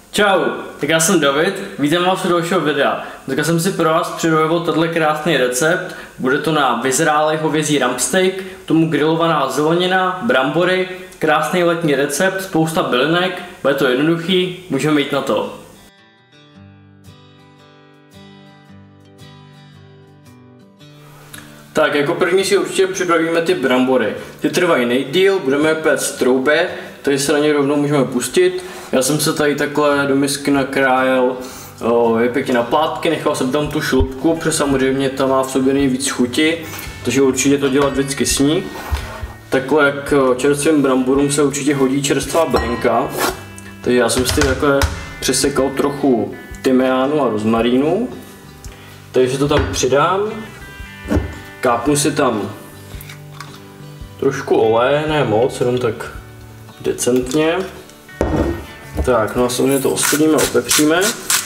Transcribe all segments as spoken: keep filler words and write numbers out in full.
Čau, tak já jsem David, vítám vás u dalšího videa. Dneska jsem si pro vás připravil tenhle krásný recept. Bude to na vyzrálý hovězí rumpsteak, k tomu grilovaná zelenina, brambory, krásný letní recept, spousta bylinek, bude to jednoduchý, můžeme jít na to. Tak jako první si určitě připravíme ty brambory. Ty trvají nejdýl, budeme je péct v troubě, tady se na ně rovnou můžeme pustit. Já jsem se tady takhle do misky nakrájel je pěkně na plátky, nechal jsem tam tu šlupku, protože samozřejmě tam má v sobě nejvíc chuti, takže určitě to dělat vždycky s ní. Takhle k čerstvým bramborům se určitě hodí čerstvá bylinka, takže já jsem si takhle přesekal trochu tymiánu a rozmarínu, takže to tam přidám. Kápnu si tam trošku oleje, ne moc, jenom tak decentně. Tak, no a samozřejmě to osolíme, opepříme.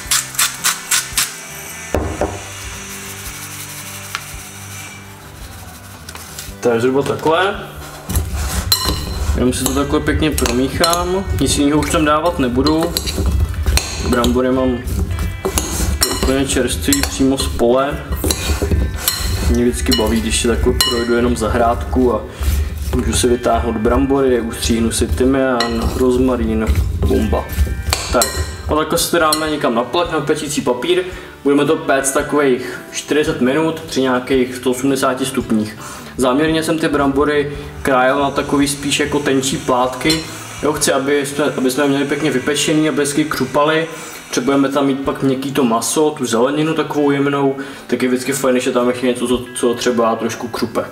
Tak zhruba takhle. Jenom si to takhle pěkně promíchám, nic jiného už tam dávat nebudu. Brambory mám úplně čerstvý přímo z pole. Mě vždycky baví, když si takhle projdu jenom zahrádku a můžu si vytáhnout brambory, ustříhnu si tymián, rozmarín, bomba. Tak, a takhle si to dáme někam na plech, na pečící papír. Budeme to péct takových čtyřicet minut při nějakých sto osmdesáti stupních. Záměrně jsem ty brambory krájel na takový spíš jako tenčí plátky. Jo, chci, aby jsme, aby jsme měli pěkně vypečený, aby hezky křupaly. Potřebujeme tam mít pak měkký to maso, tu zeleninu takovou jemnou, tak je vždycky fajn, že tam ještě něco, co třeba trošku křupe.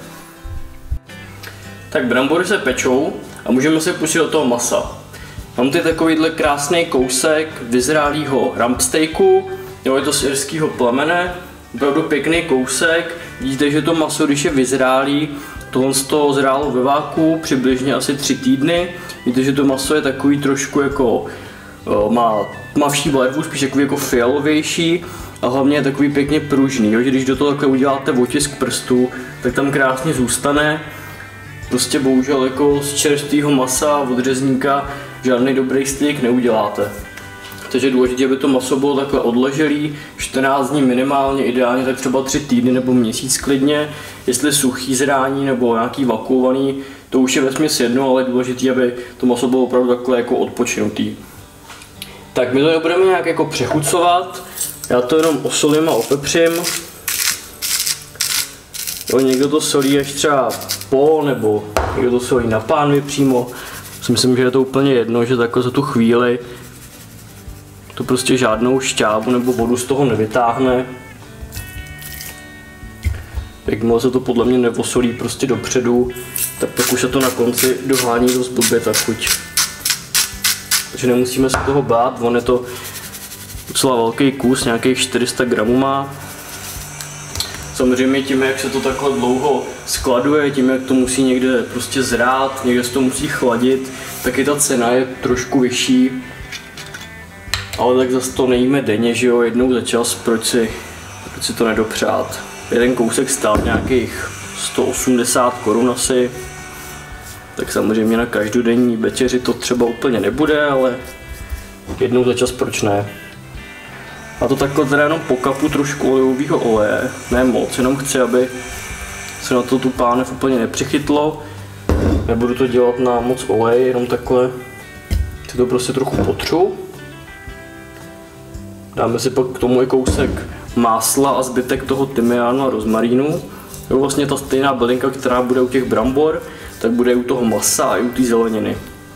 Tak brambory se pečou a můžeme se pustit do toho masa. Mám tady takovýhle krásný kousek vyzrálého rumpsteaku, jo, je to z irského plemene, opravdu pěkný kousek. Vidíte, že to maso, když je vyzrálý, tohle z toho zrálo ve váku přibližně asi tři týdny. Vidíte, že to maso je takový trošku jako má tmavší barvu, spíš takový jako fialovější a hlavně je takový pěkně pružný, jo? Že když do toho takhle uděláte otisk prstů, tak tam krásně zůstane. Prostě bohužel jako z čerstvého masa od řezníka žádný dobrý steak neuděláte. Takže je důležité, aby to maso bylo takhle odleželý, čtrnáct dní minimálně, ideálně tak třeba tři týdny nebo měsíc klidně. Jestli suchý zrání nebo nějaký vakuovaný, to už je vesměs jedno, ale je důležité, aby to maso bylo opravdu takhle jako odpočinutý. Tak my to nebudeme nějak jako přechucovat, já to jenom osolím a opepřím. Jo, někdo to solí až třeba pol, nebo někdo to solí na pánvi přímo. Myslím, že je to úplně jedno, že takhle za tu chvíli to prostě žádnou šťávu nebo vodu z toho nevytáhne. Jakmile se to podle mě neosolí prostě dopředu, tak pak už se to na konci dohání dost blbě ta chuť. Takže nemusíme se toho bát, on je to docela velký kus, nějakých čtyři sta gramů má. Samozřejmě tím, jak se to takhle dlouho skladuje, tím, jak to musí někde prostě zrát, někde se to musí chladit, tak i ta cena je trošku vyšší. Ale tak zase to nejíme denně, že jo, jednou za čas, proč si, proč si to nedopřát. Jeden kousek stál nějakých sto osmdesát korun asi. Tak samozřejmě na každodenní večeři to třeba úplně nebude, ale jednou za čas proč ne. A to takhle teda jenom pokapu trošku olivového oleje, ne moc, jenom chci, aby se na to tu pánev úplně nepřichytlo. Nebudu to dělat na moc oleje, jenom takhle si to prostě trochu potřu. Dáme si pak k tomu i kousek másla a zbytek toho tymiánu a rozmarínu. Jo, vlastně ta stejná bylinka, která bude u těch brambor, tak bude u toho masa a i u té zeleniny.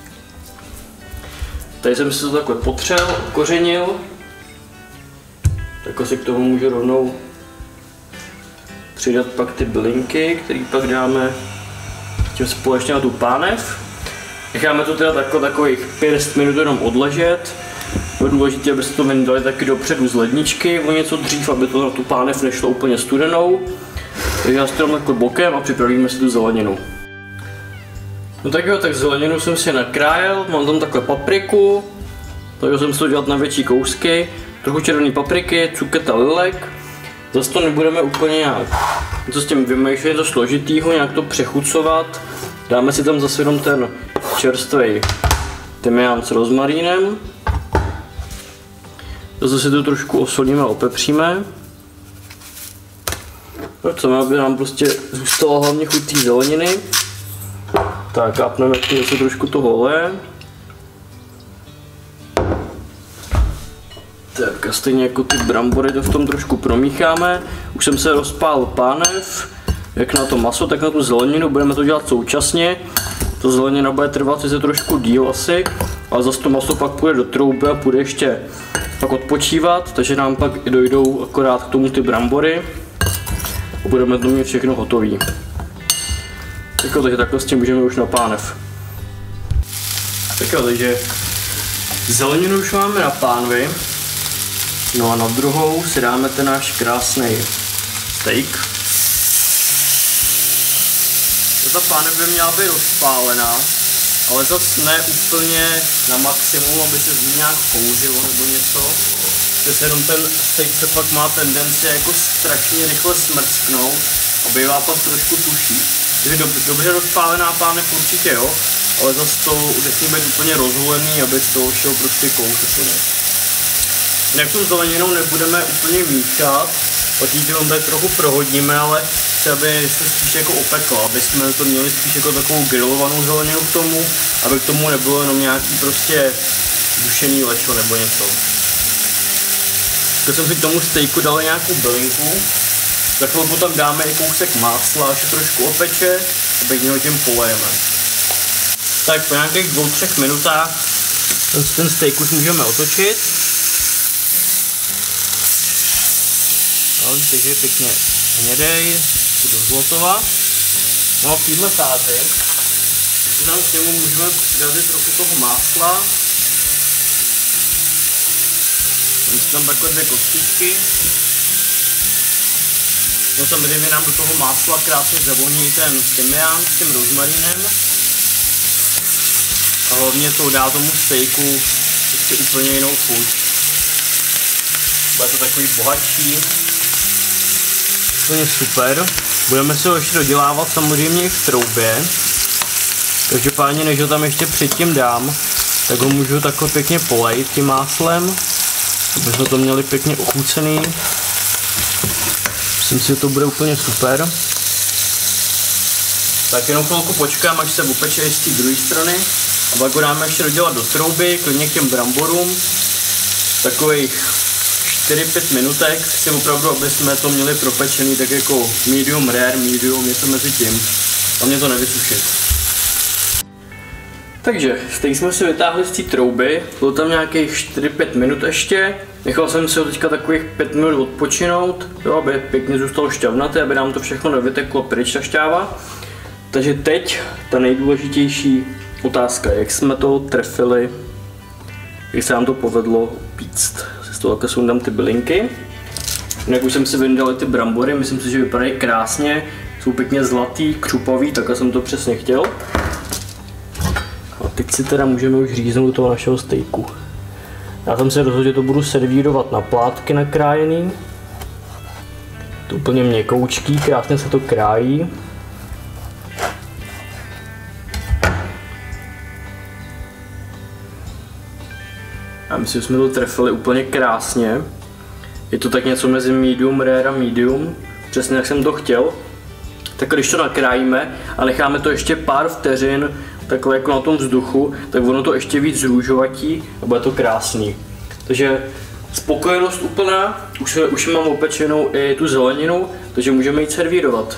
Tady jsem si to takhle potřel, okořenil. Takhle si k tomu můžu rovnou přidat pak ty bylinky, které pak dáme tím společně na tu pánev. Necháme to teda takhle takových pět minut jenom odležet. Je důležité, abyste to vyndali taky dopředu z ledničky o něco dřív, aby to na tu pánev nešlo úplně studenou. Takže já si to dám takhle bokem a připravíme si tu zeleninu. No tak jo, tak zeleninu jsem si nakrájel, mám tam takhle papriku, takže jsem si to dělat na větší kousky, trochu červené papriky, cuketa, lilek. Zase to nebudeme úplně nějak něco s tím vymýšlet, něco složitýho, nějak to přechucovat. Dáme si tam zase jenom ten čerstvý tymián s rozmarínem. Zase si to trošku osolíme a opepříme. Chceme, aby nám prostě zůstalo hlavně chuť té zeleniny. Tak kápneme tu zase trošku toho oleje. Tak a stejně jako ty brambory to v tom trošku promícháme. Už jsem se rozpálil pánev, jak na to maso, tak na tu zeleninu, budeme to dělat současně. Ta zelenina bude trvat sice trošku díl asi, ale zase to maso pak půjde do trouby a půjde ještě pak odpočívat, takže nám pak i dojdou akorát k tomu ty brambory a budeme to mít všechno hotový. Tak jo, takže takhle s tím můžeme už na pánev. Tak jo, takže zeleninu už máme na pánvi. No a na druhou si dáme ten náš krásný steak. Ta pánev by měla být rozpálená, ale zase ne úplně na maximum, aby se z ní nějak kouřilo nebo něco. Přece jenom ten steak se pak má tendenci jako strašně rychle smrsknout a bývá pak trošku tuší. Takže dob dobře rozpálená pánev určitě jo, ale zase to nesmí být úplně rozhulený, aby z toho šel prostě kouř. Jinak tu zeleninou nebudeme úplně míchat, pak ji tam tak trochu prohodíme, ale chci, aby se spíš jako opekla, aby jsme to měli spíš jako takovou grillovanou zeleninu k tomu, aby k tomu nebylo jenom nějaký prostě dušený lečo nebo něco. Když jsem si k tomu steaku dal nějakou bylinku, za chvilku tam dáme i kousek másla, až se trošku opeče a pěkně ho tím polejeme. Tak po nějakých dvou, třech minutách ten steak už můžeme otočit. No, takže je pěkně hnědej, do zlotova. No a v této fázi tam k němu můžeme přidat trochu toho másla. Tam takové dvě kostičky. No samozřejmě nám do toho másla krásně zavoní ten tymián s tím rozmarínem. A hlavně to dá tomu steaku ještě úplně jinou chuť. Bude to takový bohatší. Úplně super. Budeme si ho ještě dodělávat samozřejmě i v troubě. Každopádně než ho tam ještě předtím dám, tak ho můžu takhle pěkně polejt tím máslem. Aby jsme to měli pěkně ochucený. Myslím si, že to bude úplně super. Tak jenom chvilku počkám, až se upeče z té druhé strany. A pak ho dáme ještě dodělat do trouby, klidně k těm bramborům. Takových čtyři pět minutek, si opravdu, aby jsme to měli propečený tak jako medium rare, medium, něco mezi tím. A mě to nevysušit. Takže, steak jsme si vytáhli z té trouby, bylo tam nějakých čtyři pět minut ještě. Nechal jsem si ho teďka takových pět minut odpočinout, jo, aby pěkně zůstalo šťavnaté, aby nám to všechno nevyteklo pryč, ta šťáva. Takže teď ta nejdůležitější otázka, jak jsme to trefili, jak se nám to povedlo píct. Z toho takhle sundám ty bylinky. Jinak už jsem si vyndal ty brambory, myslím si, že vypadají krásně, jsou pěkně zlatý, křupavý, takhle jsem to přesně chtěl. A teď si teda můžeme už říznout do toho našeho steaku. Já jsem se rozhodl, že to budu servírovat na plátky nakrájený. To úplně měkoučký, krásně se to krájí. Já myslím, že jsme to trefili úplně krásně. Je to tak něco mezi medium rare a medium, přesně jak jsem to chtěl. Tak když to nakrájíme a necháme to ještě pár vteřin takhle jako na tom vzduchu, tak ono to ještě víc zrůžovatí a bude to krásný. Takže spokojenost úplná, už, už mám opečenou i tu zeleninu, takže můžeme jít servírovat.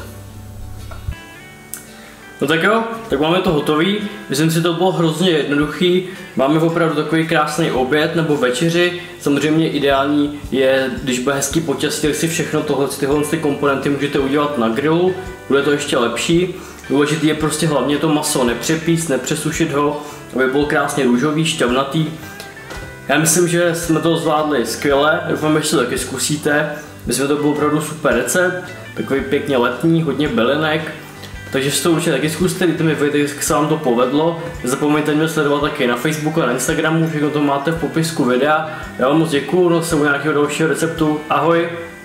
No tak jo, tak máme to hotový, myslím si, to bylo hrozně jednoduchý, máme opravdu takový krásný oběd nebo večeři, samozřejmě ideální je, když bude hezký počasí, tak si všechno tohle, tyhle ty komponenty můžete udělat na grilu, bude to ještě lepší. Důležitý je prostě hlavně to maso nepřepíct, nepřesušit ho, aby bylo krásně růžový, šťavnatý. Já myslím, že jsme to zvládli skvěle, doufám, že to taky zkusíte. Myslím, že to byl opravdu super recept, takový pěkně letní, hodně bylinek. Takže si to určitě taky zkuste, dejte mi vědět, jak se vám to povedlo. Nezapomeňte mě sledovat taky na Facebooku a na Instagramu, všechno to máte v popisku videa. Já vám moc děkuju, no se u nějakého dalšího receptu, ahoj!